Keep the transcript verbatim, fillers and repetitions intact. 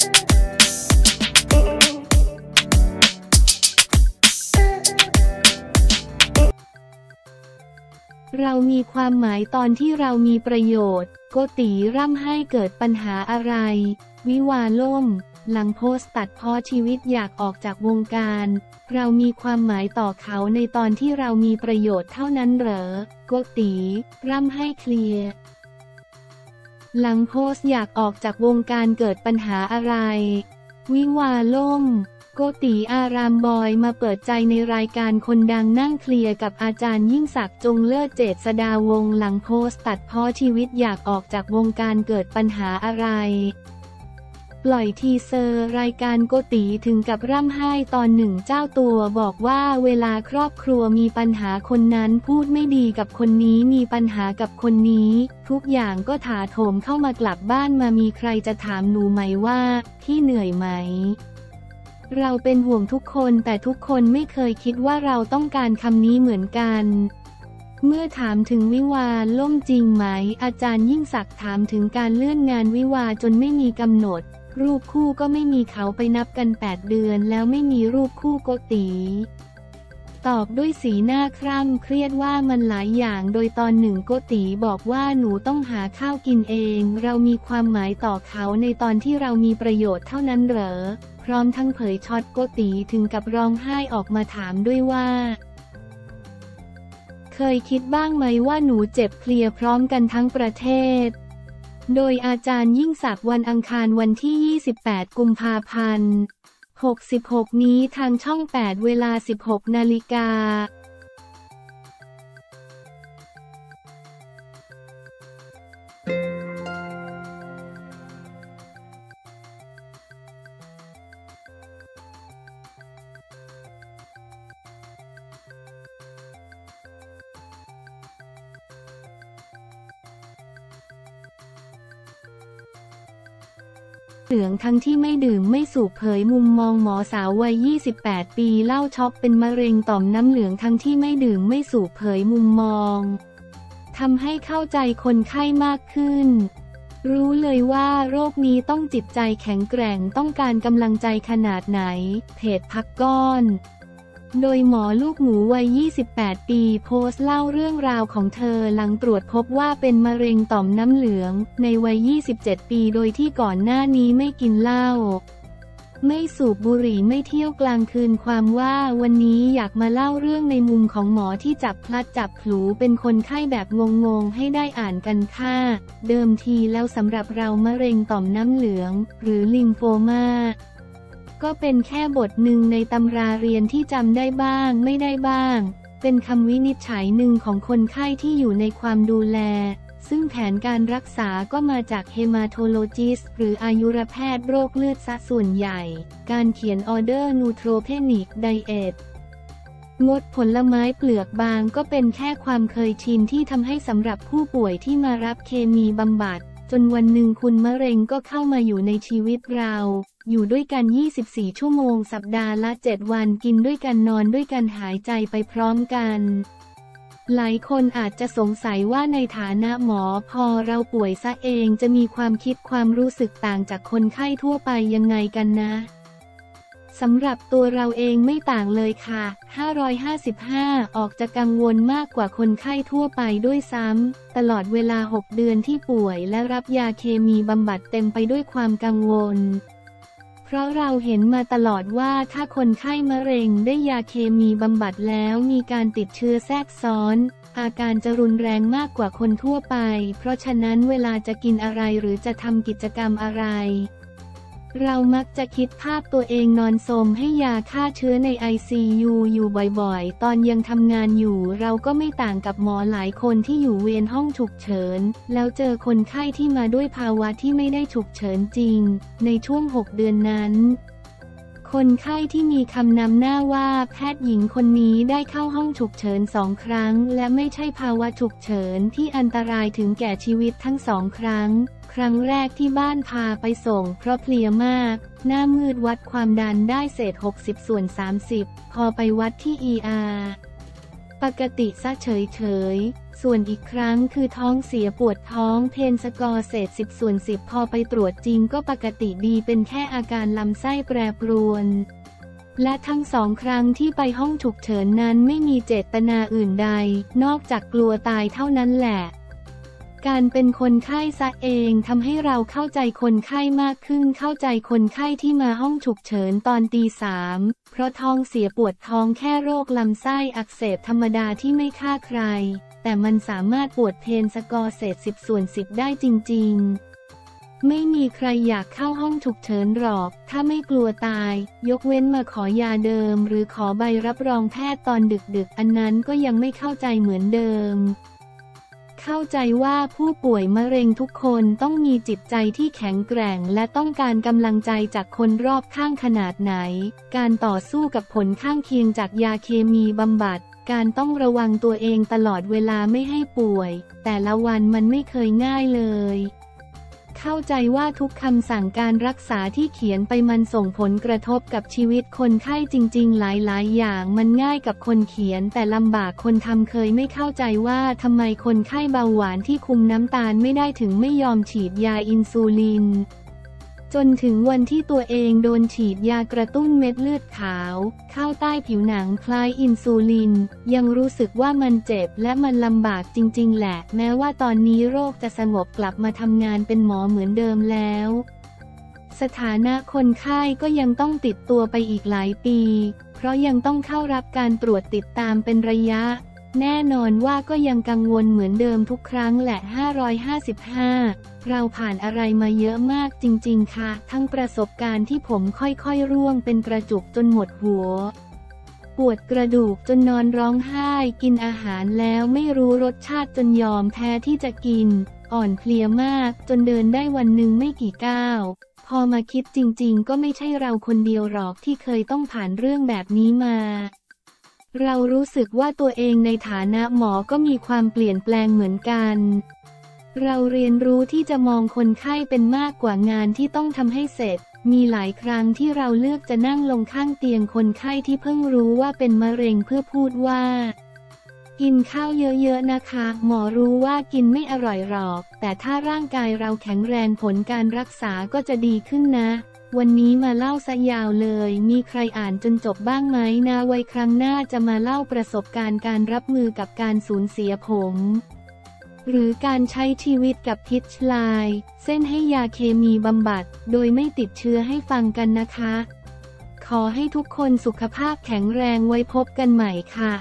เรามีความหมายตอนที่เรามีประโยชน์โกติร่ำให้เกิดปัญหาอะไรวิวาห์ล่มหลังโพสต์ตัดพ้อชีวิตอยากออกจากวงการเรามีความหมายต่อเขาในตอนที่เรามีประโยชน์เท่านั้นเหรอโกติร่ำให้เคลียร์หลังโพสต์อยากออกจากวงการเกิดปัญหาอะไรวิวาห์ล่มโกติอารามบอยมาเปิดใจในรายการคนดังนั่งเคลียร์กับอาจารย์ยิ่งศักดิ์จงเลิศเจษฎาวงศ์หลังโพสต์ตัดพ้อชีวิตอยากออกจากวงการเกิดปัญหาอะไรปล่อยทีเซอร์รายการโกติถึงกับร่ำไห้ตอนหนึ่งเจ้าตัวบอกว่าเวลาครอบครัวมีปัญหาคนนั้นพูดไม่ดีกับคนนี้มีปัญหากับคนนี้ทุกอย่างก็ถาโถมเข้ามากลับบ้านมามีใครจะถามหนูไหมว่าพี่เหนื่อยไหมเราเป็นห่วงทุกคนแต่ทุกคนไม่เคยคิดว่าเราต้องการคำนี้เหมือนกันเมื่อถามถึงวิวาห์ล่มจริงไหมอาจารย์ยิ่งศักดิ์ถามถึงการเลื่อนงานวิวาห์จนไม่มีกำหนดรูปคู่ก็ไม่มีเขาไปนับกันแปดเดือนแล้วไม่มีรูปคู่โกติตอบด้วยสีหน้าคร่ำเครียดว่ามันหลายอย่างโดยตอนหนึ่งโกติบอกว่าหนูต้องหาข้าวกินเองเรามีความหมายต่อเขาในตอนที่เรามีประโยชน์เท่านั้นเหรอพร้อมทั้งเผยช็อตโกติถึงกับร้องไห้ออกมาถามด้วยว่าเคยคิดบ้างไหมว่าหนูเจ็บเคลียร์พร้อมกันทั้งประเทศโดยอาจารย์ยิ่งศักดิ์วันอังคารวันที่ยี่สิบแปดกุมภาพันธ์หกสิบหกนี้ทางช่องแปดเวลาสิบหกนาฬิกาเหลืองทั้งที่ไม่ดื่มไม่สูบเผยมุมมองหมอสาววัยยี่สิบแปดปีเล่าช็อกเป็นมะเร็งต่อมน้ำเหลืองทั้งที่ไม่ดื่มไม่สูบเผยมุมมองทำให้เข้าใจคนไข้มากขึ้นรู้เลยว่าโรคนี้ต้องจิตใจแข็งแกร่งต้องการกำลังใจขนาดไหนเพจพักก้อนโดยหมอลูกหมูวัยยี่สิบแปดปีโพสต์เล่าเรื่องราวของเธอหลังตรวจพบว่าเป็นมะเร็งต่อมน้ำเหลืองในวัยยี่สิบเจ็ดปีโดยที่ก่อนหน้านี้ไม่กินเหล้าไม่สูบบุหรี่ไม่เที่ยวกลางคืนความว่าวันนี้อยากมาเล่าเรื่องในมุมของหมอที่จับพลัดจับผลูเป็นคนไข้แบบงงๆให้ได้อ่านกันค่ะเดิมทีแล้วสำหรับเรามะเร็งต่อมน้ำเหลืองหรือลิมโฟมาก็เป็นแค่บทหนึ่งในตำราเรียนที่จำได้บ้างไม่ได้บ้างเป็นคำวินิจฉัยหนึ่งของคนไข้ที่อยู่ในความดูแลซึ่งแผนการรักษาก็มาจากเฮมาโทโลจิสต์หรืออายุรแพทย์โรคเลือดซะส่วนใหญ่การเขียนออเดอร์นูโทรเพนิกไดเอทงดผลไม้เปลือกบางก็เป็นแค่ความเคยชินที่ทำให้สำหรับผู้ป่วยที่มารับเคมีบำบัดจนวันหนึ่งคุณมะเร็งก็เข้ามาอยู่ในชีวิตเราอยู่ด้วยกันยี่สิบสี่ชั่วโมงสัปดาห์ละเจ็ดวันกินด้วยกันนอนด้วยกันหายใจไปพร้อมกันหลายคนอาจจะสงสัยว่าในฐานะหมอพอเราป่วยซะเองจะมีความคิดความรู้สึกต่างจากคนไข้ทั่วไปยังไงกันนะสำหรับตัวเราเองไม่ต่างเลยค่ะห้าร้อยห้าสิบห้าออกจะกังวลมากกว่าคนไข้ทั่วไปด้วยซ้ำตลอดเวลาหกเดือนที่ป่วยและรับยาเคมีบำบัดเต็มไปด้วยความกังวลเพราะเราเห็นมาตลอดว่าถ้าคนไข้มะเร็งได้ยาเคมีบำบัดแล้วมีการติดเชื้อแทรกซ้อนอาการจะรุนแรงมากกว่าคนทั่วไปเพราะฉะนั้นเวลาจะกินอะไรหรือจะทำกิจกรรมอะไรเรามักจะคิดภาพตัวเองนอนสมให้ยาฆ่าเชื้อใน ไอ ซี ยู อยู่บ่อยๆตอนยังทำงานอยู่เราก็ไม่ต่างกับหมอหลายคนที่อยู่เวรห้องฉุกเฉินแล้วเจอคนไข้ที่มาด้วยภาวะที่ไม่ได้ฉุกเฉินจริงในช่วงหกเดือนนั้นคนไข้ที่มีคำนำหน้าว่าแพทย์หญิงคนนี้ได้เข้าห้องฉุกเฉินสองครั้งและไม่ใช่ภาวะฉุกเฉินที่อันตรายถึงแก่ชีวิตทั้งสองครั้งครั้งแรกที่บ้านพาไปส่งเพราะเพลียมากหน้ามืดวัดความดันได้เศษหกสิบส่วนสามสิบพอไปวัดที่ อี อาร์ปกติซะเฉยๆส่วนอีกครั้งคือท้องเสียปวดท้องเพนสกอร์เศษสิบส่วนสิบพอไปตรวจจริงก็ปกติดีเป็นแค่อาการลำไส้แปรปรวนและทั้งสองครั้งที่ไปห้องฉุกเฉินนั้นไม่มีเจตนาอื่นใดนอกจากกลัวตายเท่านั้นแหละการเป็นคนไข้ซะเองทำให้เราเข้าใจคนไข้มากขึ้นเข้าใจคนไข้ที่มาห้องฉุกเฉินตอนตีสามเพราะท้องเสียปวดท้องแค่โรคลำไส้อักเสบธรรมดาที่ไม่ฆ่าใครแต่มันสามารถปวดเพนสกอร์เศษสิบส่วนสิบได้จริงๆไม่มีใครอยากเข้าห้องฉุกเฉินหรอกถ้าไม่กลัวตายยกเว้นมาขอยาเดิมหรือขอใบรับรองแพทย์ตอนดึกๆอันนั้นก็ยังไม่เข้าใจเหมือนเดิมเข้าใจว่าผู้ป่วยมะเร็งทุกคนต้องมีจิตใจที่แข็งแกร่งและต้องการกำลังใจจากคนรอบข้างขนาดไหนการต่อสู้กับผลข้างเคียงจากยาเคมีบำบัดการต้องระวังตัวเองตลอดเวลาไม่ให้ป่วยแต่ละวันมันไม่เคยง่ายเลยเข้าใจว่าทุกคำสั่งการรักษาที่เขียนไปมันส่งผลกระทบกับชีวิตคนไข้จริงๆหลายๆอย่างมันง่ายกับคนเขียนแต่ลำบากคนทำเคยไม่เข้าใจว่าทำไมคนไข้เบาหวานที่คุมน้ำตาลไม่ได้ถึงไม่ยอมฉีดยาอินซูลินจนถึงวันที่ตัวเองโดนฉีดยากระตุ้นเม็ดเลือดขาวเข้าใต้ผิวหนังคล้ายอินซูลินยังรู้สึกว่ามันเจ็บและมันลำบากจริงๆแหละแม้ว่าตอนนี้โรคจะสงบกลับมาทำงานเป็นหมอเหมือนเดิมแล้วสถานะคนไข้ก็ยังต้องติดตัวไปอีกหลายปีเพราะยังต้องเข้ารับการตรวจติดตามเป็นระยะแน่นอนว่าก็ยังกังวลเหมือนเดิมทุกครั้งแหละห้าร้อยห้าสิบห้าเราผ่านอะไรมาเยอะมากจริงๆค่ะทั้งประสบการณ์ที่ผมค่อยๆร่วงเป็นกระจุกจนหมดหัวปวดกระดูกจนนอนร้องไห้กินอาหารแล้วไม่รู้รสชาติจนยอมแพ้ที่จะกินอ่อนเพลียมากจนเดินได้วันหนึ่งไม่กี่ก้าวพอมาคิดจริงๆก็ไม่ใช่เราคนเดียวหรอกที่เคยต้องผ่านเรื่องแบบนี้มาเรารู้สึกว่าตัวเองในฐานะหมอก็มีความเปลี่ยนแปลงเหมือนกันเราเรียนรู้ที่จะมองคนไข้เป็นมากกว่างานที่ต้องทำให้เสร็จมีหลายครั้งที่เราเลือกจะนั่งลงข้างเตียงคนไข้ที่เพิ่งรู้ว่าเป็นมะเร็งเพื่อพูดว่ากินข้าวเยอะๆนะคะหมอรู้ว่ากินไม่อร่อยหรอกแต่ถ้าร่างกายเราแข็งแรงผลการรักษาก็จะดีขึ้นนะวันนี้มาเล่าซะยาวเลยมีใครอ่านจนจบบ้างไหมนะไว้ครั้งหน้าจะมาเล่าประสบการณ์การรับมือกับการสูญเสียผมหรือการใช้ชีวิตกับพิษไลน์เส้นให้ยาเคมีบำบัดโดยไม่ติดเชื้อให้ฟังกันนะคะขอให้ทุกคนสุขภาพแข็งแรงไว้พบกันใหม่ค่ะ